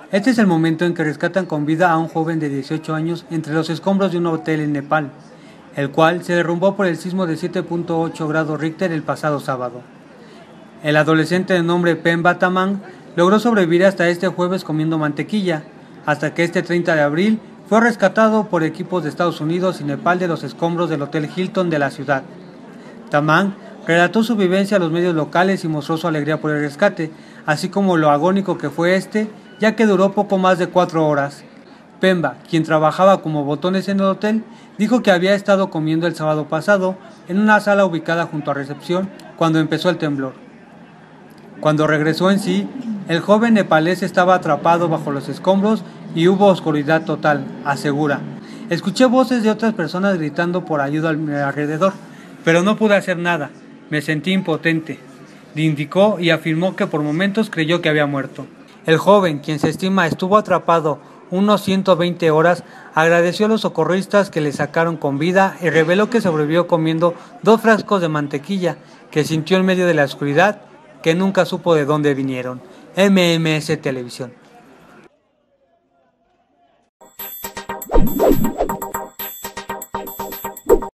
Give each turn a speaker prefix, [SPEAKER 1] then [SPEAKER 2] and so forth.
[SPEAKER 1] Este es el momento en que rescatan con vida a un joven de 18 años entre los escombros de un hotel en Nepal, el cual se derrumbó por el sismo de 7.8 grados Richter el pasado sábado. El adolescente de nombre Pemba Tamang logró sobrevivir hasta este jueves comiendo mantequilla, hasta que este 30 de abril fue rescatado por equipos de Estados Unidos y Nepal de los escombros del Hotel Hilton de la ciudad. Tamang relató su vivencia a los medios locales y mostró su alegría por el rescate, así como lo agónico que fue ya que duró poco más de 4 horas. Pemba, quien trabajaba como botones en el hotel, dijo que había estado comiendo el sábado pasado en una sala ubicada junto a recepción cuando empezó el temblor. Cuando regresó en sí, el joven nepalés estaba atrapado bajo los escombros y hubo oscuridad total, asegura. Escuché voces de otras personas gritando por ayuda al alrededor, pero no pude hacer nada, me sentí impotente, indicó y afirmó que por momentos creyó que había muerto. El joven, quien se estima estuvo atrapado unos 120 horas, agradeció a los socorristas que le sacaron con vida y reveló que sobrevivió comiendo 2 frascos de mantequilla que sintió en medio de la oscuridad, que nunca supo de dónde vinieron. MMS Televisión.